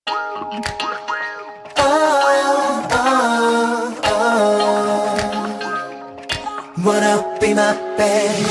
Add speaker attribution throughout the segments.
Speaker 1: Wanna be my babe.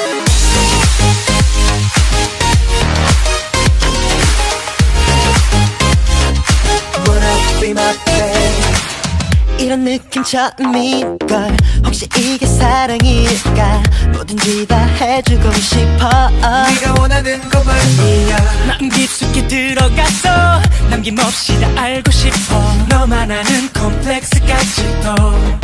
Speaker 1: Wanna be my babe. 이런 느낌 처음일걸. 혹시 이게 사랑일까? 뭐든지 다 해주고 싶어.
Speaker 2: 네가 원하는 것만이야.
Speaker 3: 마음 깊숙이 들어갔어. 남김없이 다 알고 싶어. 너만 아는 콤플렉스까지도.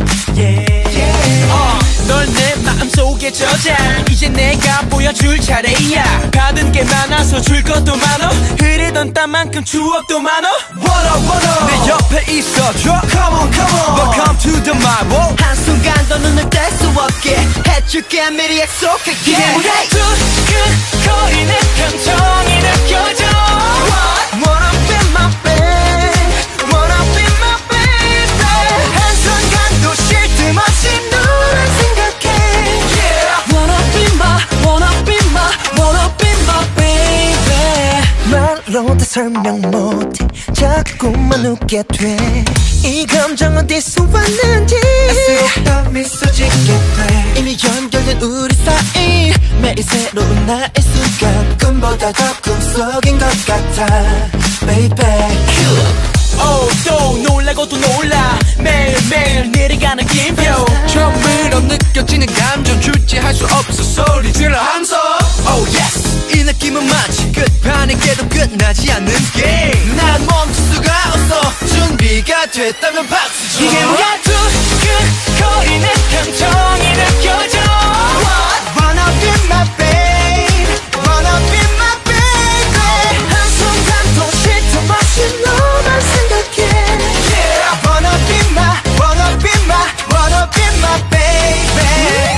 Speaker 3: 널 내 마음속에 저장. 이제 내가 보여줄 차례야. 받은 게 많아서 줄 것도 많어. 흐르던 땀만큼 추억도 많어. 내 옆에 있어줘.
Speaker 2: Come on, come on.
Speaker 3: Welcome to the my world.
Speaker 1: 한순간 더 눈을 뗄 수 없게 해줄게 미리 약속할게.
Speaker 3: 이게 뭐야? 두근거리는 감정이 느껴져.
Speaker 1: Wanna be my babe. Wanna be my baby. 한순간도 쉴 틈 없이 너를 생각해.
Speaker 3: Wanna be my, wanna be my, wanna be my baby.
Speaker 1: 말로 다 설명 못해 자꾸만 웃게 돼. 이 감정 어디서 왔는지
Speaker 2: 갈수록 더 미소 짓게 돼.
Speaker 1: 이미 연결된 우리 사이 매일 새로운 나의 순간 꿈보다 더 꿈속인 것 같아 baby.
Speaker 3: 또 놀라고 또 놀라. 매일매일 내려가는 김표.
Speaker 2: 처음으로 느껴지는 감정 주체할 수 없어 소리 질러 함성.
Speaker 3: Oh yes.
Speaker 2: 이 느낌은 마치 끝판에 깨도 끝나지 않는 게임. 난 멈출 수가 없어. 준비가 됐다면 박수 쳐.
Speaker 3: 이게 뭐야? 두근거리는 감정이 느껴져.
Speaker 1: Wanna be my babe. Wanna be my baby. 한순간도 쉴 틈 없이 너만 생각해. Wanna be my, wanna be my, wanna be my baby.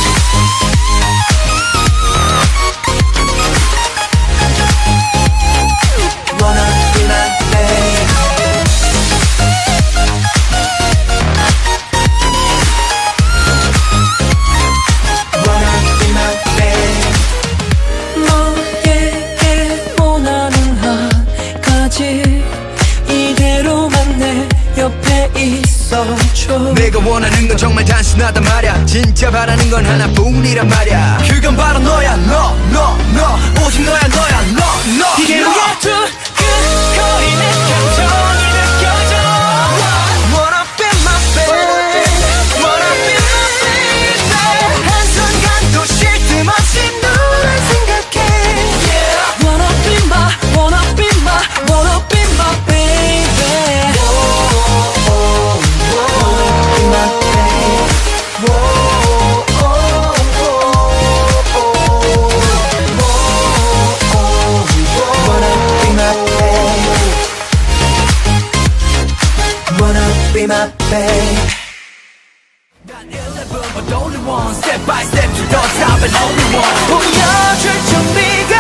Speaker 1: Wanna be my babe. Wanna be my babe.
Speaker 3: 너에게 원하는 한 가지. 이대로만 내 옆에 있어줘.
Speaker 2: 내가 원하는 건 정말 단순하단 말야. 진짜 바라는 건 하나뿐이란 말야. 그건 바로 너야. 너 오직 너야 너.
Speaker 3: 이게 뭐야? 두근거리는 감정이 느껴져.
Speaker 1: Wanna be my babe. Wanna be my baby. 한순간도 쉴 틈 없이 너를 생각해.
Speaker 3: Wanna be my, wanna be my, wanna be my baby.
Speaker 1: Wanna be my babe. Wanna be my babe. Wanna be my babe.
Speaker 2: 난 11 but only one. Step by step to the top and only one.
Speaker 1: 보여줄 준비가